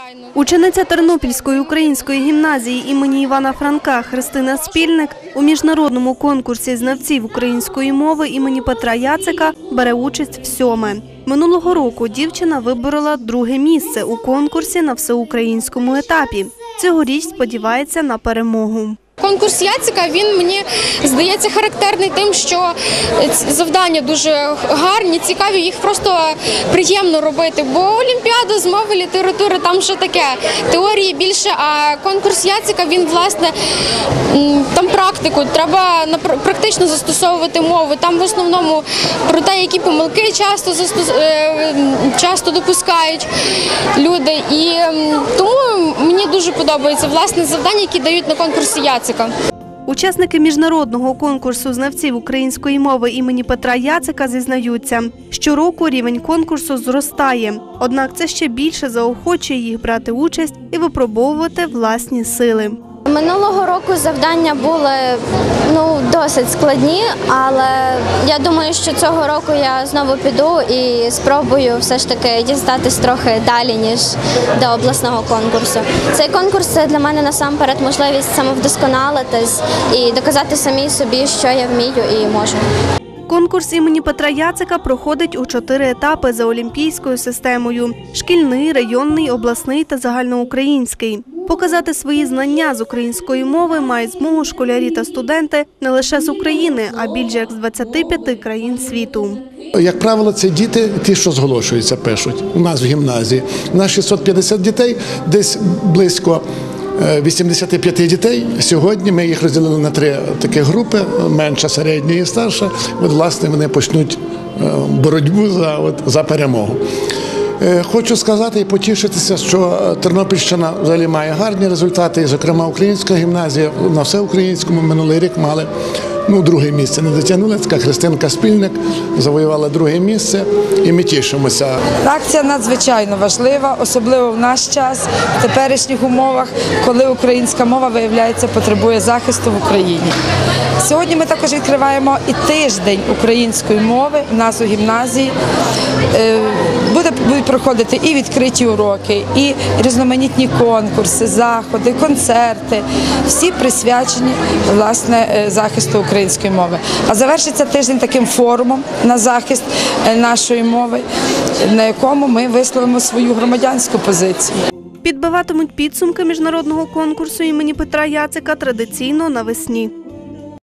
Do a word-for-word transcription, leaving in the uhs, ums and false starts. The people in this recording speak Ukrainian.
Учениця Тернопільської української гімназії імені Івана Франка Христина Спільник у міжнародному конкурсі знавців української мови імені Петра Яцика бере участь всьоме. Минулого року дівчина виборола друге місце у конкурсі на всеукраїнському етапі. Цьогоріч сподівається на перемогу. Конкурс Яцика, він мені здається характерний тим, що завдання дуже гарні, цікаві, їх просто приємно робити, бо олімпіада з мови, літератури, там що таке, теорії більше, а конкурс Яцика, він, власне, там практику, треба практично застосовувати мову, там в основному про те, які помилки часто, застос... часто допускають люди, і тому мені дуже подобається, власне, завдання, які дають на конкурсі Яцика. Учасники міжнародного конкурсу знавців української мови імені Петра Яцика зізнаються, щороку рівень конкурсу зростає. Однак це ще більше заохочує їх брати участь і випробовувати власні сили. Минулого року завдання були ну, досить складні, але я думаю, що цього року я знову піду і спробую все ж таки дістатись трохи далі, ніж до обласного конкурсу. Цей конкурс – це для мене насамперед можливість самовдосконалитись і доказати самій собі, що я вмію і можу. Конкурс імені Петра Яцика проходить у чотири етапи за олімпійською системою – шкільний, районний, обласний та загальноукраїнський. Показати свої знання з української мови мають змогу школярі та студенти не лише з України, а більше як з двадцяти п'яти країн світу. Як правило, це діти, ті, що зголошуються, пишуть. У нас в гімназії. У нас шістсот п'ятдесят дітей, десь близько вісімдесят п'ять дітей. Сьогодні ми їх розділили на три такі групи, менша, середня і старша. От, власне, вони почнуть боротьбу за, от, за перемогу. Хочу сказати і потішитися, що Тернопільщина взагалі має гарні результати, і, зокрема, українська гімназія на всеукраїнському минулий рік мали ну, друге місце. Не дотягнули, така Христинка Спільник завоювала друге місце, і ми тішимося. Акція надзвичайно важлива, особливо в наш час, в теперішніх умовах, коли українська мова, виявляється, потребує захисту в Україні. Сьогодні ми також відкриваємо і тиждень української мови в нас у гімназії. Будуть проходити і відкриті уроки, і різноманітні конкурси, заходи, концерти. Всі присвячені, власне, захисту української мови. А завершиться тиждень таким форумом на захист нашої мови, на якому ми висловимо свою громадянську позицію. Підбиватимуть підсумки міжнародного конкурсу імені Петра Яцика традиційно навесні.